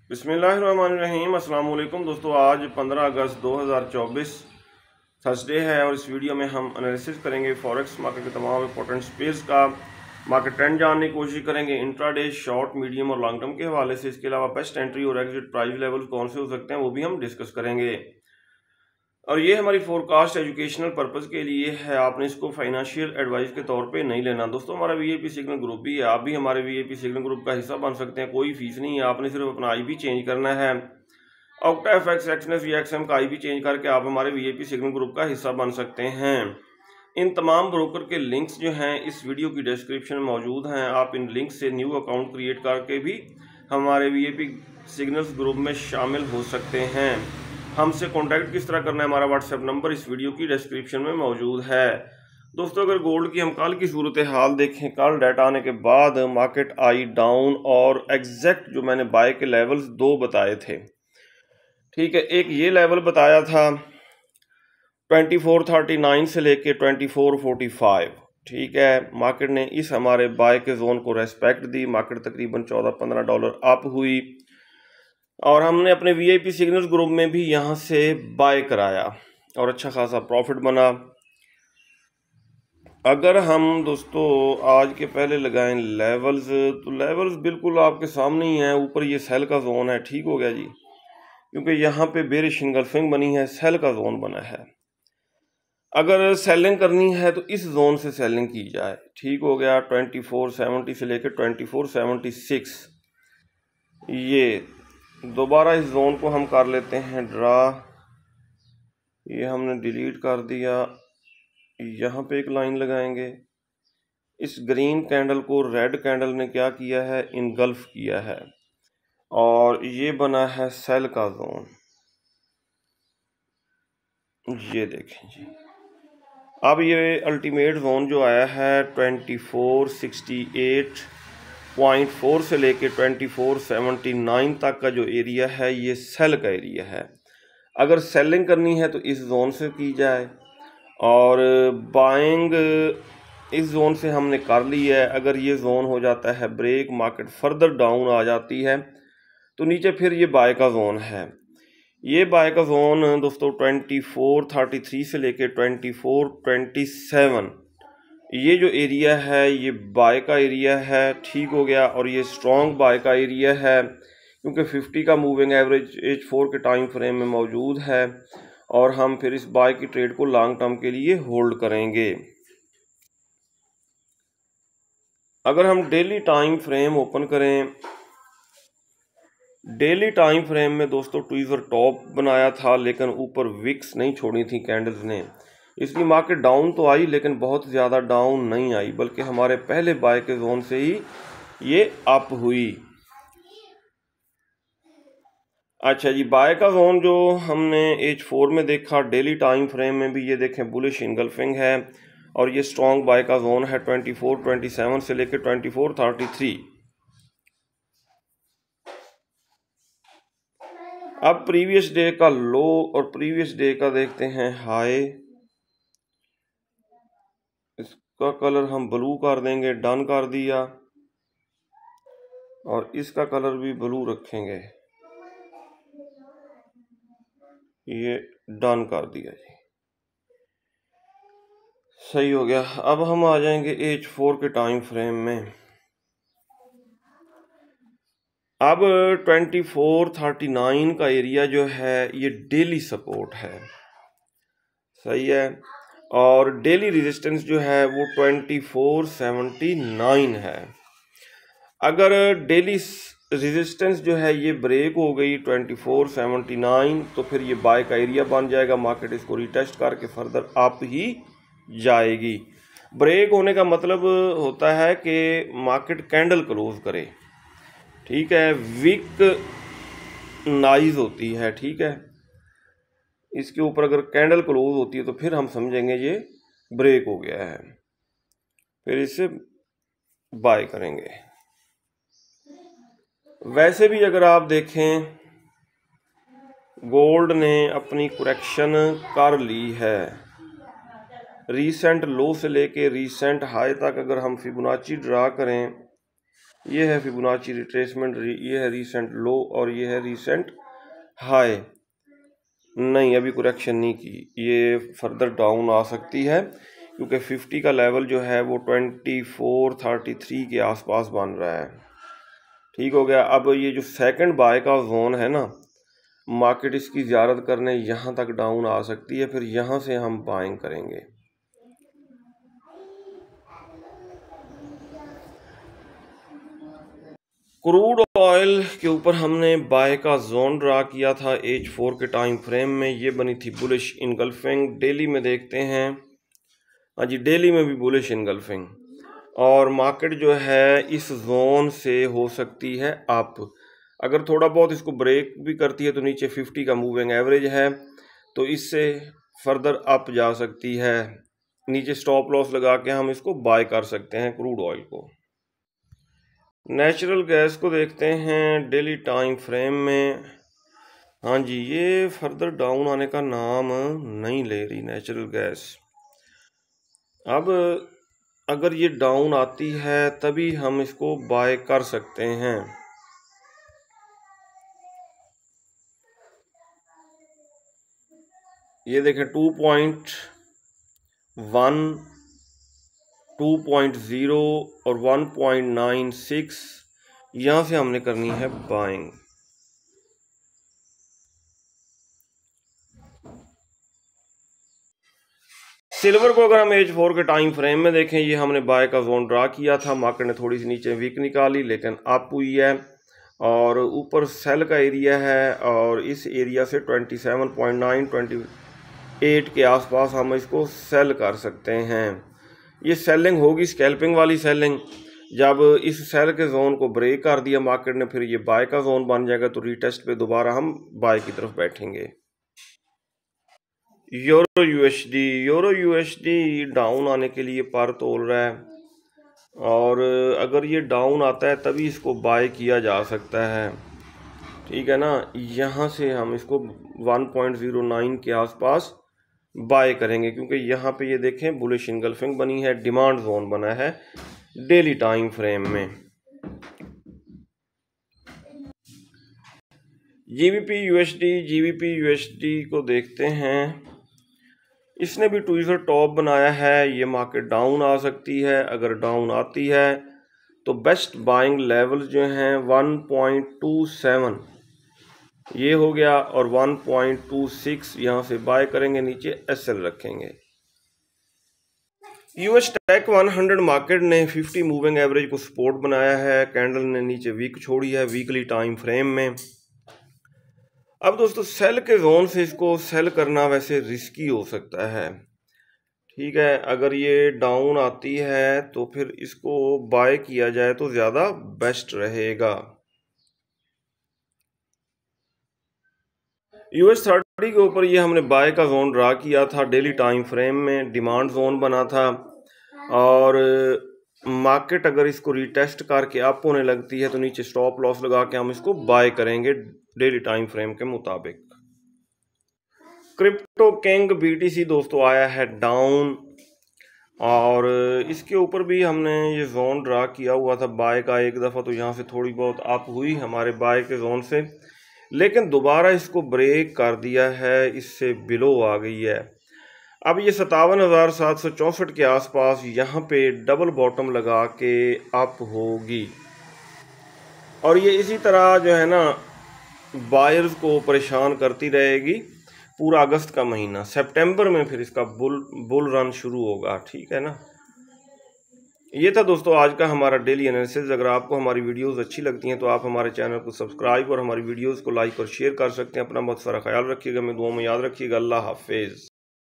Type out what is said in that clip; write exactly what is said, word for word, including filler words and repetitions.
बिस्मिल्लाहिर्रहमानिर्रहीम। अस्सलाम वालेकुम दोस्तों, आज पंद्रह अगस्त दो हज़ार चौबीस थर्सडे है और इस वीडियो में हम एनालिसिस करेंगे फॉरेक्स मार्केट के तमाम इंपॉर्टेंट स्पेस का। मार्केट ट्रेंड जानने की कोशिश करेंगे इंट्राडे, शॉर्ट, मीडियम और लॉन्ग टर्म के हवाले से। इसके अलावा बेस्ट एंट्री और एग्जिट प्राइस लेवल कौन से हो सकते हैं वो भी हम डिस्कस करेंगे। और ये हमारी फोरकास्ट एजुकेशनल पर्पस के लिए है, आपने इसको फाइनेंशियल एडवाइस के तौर पे नहीं लेना। दोस्तों, हमारा वीआईपी सिग्नल ग्रुप भी है, आप भी हमारे वीआईपी सिग्नल ग्रुप का हिस्सा बन सकते हैं। कोई फीस नहीं है, आपने सिर्फ अपना आईबी चेंज करना है। ऑक्टा एफएक्स, एक्सनेस, वीएक्सएम का आईबी चेंज करके आप हमारे वीआईपी सिग्नल ग्रुप का हिस्सा बन सकते हैं। इन तमाम ब्रोकर के लिंक्स जो हैं इस वीडियो की डिस्क्रिप्शन में मौजूद हैं। आप इन लिंक से न्यू अकाउंट क्रिएट करके भी हमारे वीआईपी सिग्नल्स ग्रुप में शामिल हो सकते हैं। हमसे कांटेक्ट किस तरह करना है, हमारा व्हाट्सएप नंबर इस वीडियो की डिस्क्रिप्शन में मौजूद है। दोस्तों, अगर गोल्ड की हम कल की सूरत हाल देखें, कल डाटा आने के बाद मार्केट आई डाउन और एग्जैक्ट जो मैंने बाय के लेवल्स दो बताए थे, ठीक है। एक ये लेवल बताया था चौबीस सौ उनतालीस से लेके चौबीस सौ पैंतालीस, ठीक है। मार्केट ने इस हमारे बाय के जोन को रेस्पेक्ट दी। मार्केट तकरीबन चौदह पंद्रह डॉलर अप हुई और हमने अपने वीआईपी सिग्नल्स ग्रुप में भी यहाँ से बाय कराया और अच्छा खासा प्रॉफिट बना। अगर हम दोस्तों आज के पहले लगाएं लेवल्स, तो लेवल्स बिल्कुल आपके सामने ही हैं। ऊपर ये सेल का जोन है, ठीक हो गया जी, क्योंकि यहाँ पे बेरिश इंगल्फिंग बनी है, सेल का जोन बना है। अगर सेलिंग करनी है तो इस जोन से सेलिंग की जाए, ठीक हो गया। चौबीस सौ सत्तर से लेकर चौबीस सौ छिहत्तर, ये दोबारा इस जोन को हम कर लेते हैं ड्रा। ये हमने डिलीट कर दिया। यहाँ पे एक लाइन लगाएंगे। इस ग्रीन कैंडल को रेड कैंडल ने क्या किया है, इनगल्फ किया है और ये बना है सेल का जोन। ये देखें जी, अब ये अल्टीमेट जोन जो आया है चौबीस सौ अड़सठ पॉइंट फोर से लेके चौबीस सौ उन्यासी तक का जो एरिया है ये सेल का एरिया है। अगर सेलिंग करनी है तो इस जोन से की जाए और बाइंग इस जोन से हमने कर ली है। अगर ये जोन हो जाता है ब्रेक, मार्केट फर्दर डाउन आ जाती है तो नीचे फिर ये बाय का जोन है। ये बाय का जोन दोस्तों चौबीस सौ तैंतीस से लेके चौबीस सौ सत्ताईस, ये जो एरिया है ये बाय का एरिया है, ठीक हो गया। और ये स्ट्रॉन्ग बाय का एरिया है क्योंकि पचास का मूविंग एवरेज एच फोर के टाइम फ्रेम में मौजूद है और हम फिर इस बाय की ट्रेड को लॉन्ग टर्म के लिए होल्ड करेंगे। अगर हम डेली टाइम फ्रेम ओपन करें, डेली टाइम फ्रेम में दोस्तों ट्वीजर टॉप बनाया था लेकिन ऊपर विक्स नहीं छोड़ी थी कैंडल्स ने, इसलिए मार्केट डाउन तो आई लेकिन बहुत ज़्यादा डाउन नहीं आई, बल्कि हमारे पहले बाय के जोन से ही ये अप हुई। अच्छा जी, बाय का जोन जो हमने एच फोर में देखा, डेली टाइम फ्रेम में भी ये देखें बुलिश इंगल्फिंग है और ये स्ट्रॉन्ग बाय का जोन है चौबीस सौ सत्ताईस से लेकर चौबीस सौ तैंतीस। अब प्रीवियस डे का लो और प्रीवियस डे का देखते हैं हाई। इसका कलर हम ब्लू कर देंगे, डन कर दिया। और इसका कलर भी ब्लू रखेंगे, ये डन कर दिया जी, सही हो गया। अब हम आ जाएंगे एच फोर के टाइम फ्रेम में। अब चौबीस सौ उनतालीस का एरिया जो है ये डेली सपोर्ट है, सही है। और डेली रेजिस्टेंस जो है वो चौबीस सौ उन्यासी है। अगर डेली रेजिस्टेंस जो है ये ब्रेक हो गई चौबीस सौ उन्यासी तो फिर ये बाय का एरिया बन जाएगा। मार्केट इसको रिटेस्ट करके फर्दर अप ही जाएगी। ब्रेक होने का मतलब होता है कि मार्केट कैंडल क्लोज करे, ठीक है। वीक नाइज होती है, ठीक है। इसके ऊपर अगर कैंडल क्लोज होती है तो फिर हम समझेंगे ये ब्रेक हो गया है, फिर इसे बाय करेंगे। वैसे भी अगर आप देखें गोल्ड ने अपनी करेक्शन कर ली है। रीसेंट लो से लेके रीसेंट हाई तक अगर हम फिबोनाची ड्रा करें ये है फिबोनाची रिट्रेसमेंट, ये है रीसेंट लो और ये है रीसेंट हाई। नहीं, अभी करेक्शन नहीं की, ये फर्दर डाउन आ सकती है क्योंकि फिफ्टी का लेवल जो है वो ट्वेंटी फोर थर्टी थ्री के आसपास बन रहा है। ठीक हो गया। अब ये जो सेकंड बाय का जोन है ना, मार्केट इसकी ज़ियारत करने यहाँ तक डाउन आ सकती है, फिर यहाँ से हम बाइंग करेंगे। क्रूड ऑयल के ऊपर हमने बाय का जोन ड्रा किया था एच फोर के टाइम फ्रेम में, ये बनी थी बुलिश इनगल्फिंग। डेली में देखते हैं, हाँ जी, डेली में भी बुलिश इनगल्फिंग, और मार्केट जो है इस जोन से हो सकती है अप। अगर थोड़ा बहुत इसको ब्रेक भी करती है तो नीचे फिफ्टी का मूविंग एवरेज है, तो इससे फर्दर अप जा सकती है। नीचे स्टॉप लॉस लगा के हम इसको बाय कर सकते हैं क्रूड ऑयल को। नेचुरल गैस को देखते हैं डेली टाइम फ्रेम में। हाँ जी, ये फर्दर डाउन आने का नाम नहीं ले रही नेचुरल गैस। अब अगर ये डाउन आती है तभी हम इसको बाय कर सकते हैं। ये देखें, two point one, two point zero और वन पॉइंट नाइन सिक्स, यहाँ से हमने करनी है बाइंग। सिल्वर को अगर हम एज फोर के टाइम फ्रेम में देखें, ये हमने बाय का जोन ड्रा किया था, मार्केट ने थोड़ी सी नीचे वीक निकाली लेकिन अप हुई है और ऊपर सेल का एरिया है, और इस एरिया से twenty seven point nine, twenty eight के आसपास हम इसको सेल कर सकते हैं। ये सेलिंग होगी स्कैल्पिंग वाली सेलिंग। जब इस सेल के जोन को ब्रेक कर दिया मार्केट ने, फिर ये बाय का जोन बन जाएगा, तो रीटेस्ट पे दोबारा हम बाय की तरफ बैठेंगे। Euro USD, euro USD down आने के लिए पर तोल रहा है, और अगर ये डाउन आता है तभी इसको बाय किया जा सकता है। ठीक है ना, यहाँ से हम इसको वन पॉइंट ज़ीरो नाइन के आसपास बाय करेंगे, क्योंकि यहाँ पे ये देखें बुलिश इनगल्फिंग बनी है, डिमांड जोन बना है डेली टाइम फ्रेम में। जीबीपी यूएसडी, जीबीपी यूएसडी को देखते हैं, इसने भी ट्विज़र टॉप बनाया है। ये मार्केट डाउन आ सकती है, अगर डाउन आती है तो बेस्ट बाइंग लेवल्स जो हैं वन पॉइंट टू सेवन ये हो गया, और वन पॉइंट टू सिक्स यहाँ से बाय करेंगे, नीचे एसएल रखेंगे। US tech one hundred market ने फिफ्टी मूविंग एवरेज को सपोर्ट बनाया है, कैंडल ने नीचे वीक छोड़ी है वीकली टाइम फ्रेम में। अब दोस्तों, सेल के जोन से इसको सेल करना वैसे रिस्की हो सकता है। ठीक है, अगर ये डाउन आती है तो फिर इसको बाय किया जाए तो ज़्यादा बेस्ट रहेगा। यूएस थर्टी के ऊपर ये हमने बाय का जोन ड्रा किया था डेली टाइम फ्रेम में, डिमांड जोन बना था, और मार्केट अगर इसको रिटेस्ट करके अप होने लगती है तो नीचे स्टॉप लॉस लगा के हम इसको बाय करेंगे डेली टाइम फ्रेम के मुताबिक। क्रिप्टो किंग बीटीसी दोस्तों आया है डाउन, और इसके ऊपर भी हमने ये जोन ड्रा किया हुआ था बाय का एक दफ़ा, तो यहाँ से थोड़ी बहुत अप हुई हमारे बाय के जोन से, लेकिन दोबारा इसको ब्रेक कर दिया है, इससे बिलो आ गई है। अब ये सतावन हज़ार सात सौ चौंसठ के आसपास यहाँ पे डबल बॉटम लगा के अप होगी, और ये इसी तरह जो है ना बायर्स को परेशान करती रहेगी पूरा अगस्त का महीना। सितंबर में फिर इसका बुल बुल रन शुरू होगा। ठीक है ना, ये था दोस्तों आज का हमारा डेली एनालिसिस। अगर आपको हमारी वीडियोस अच्छी लगती हैं तो आप हमारे चैनल को सब्सक्राइब और हमारी वीडियोस को लाइक और शेयर कर सकते हैं। अपना बहुत सारा ख्याल रखिएगा, मैं दुआ में याद रखिएगा। अल्लाह हाफिज़।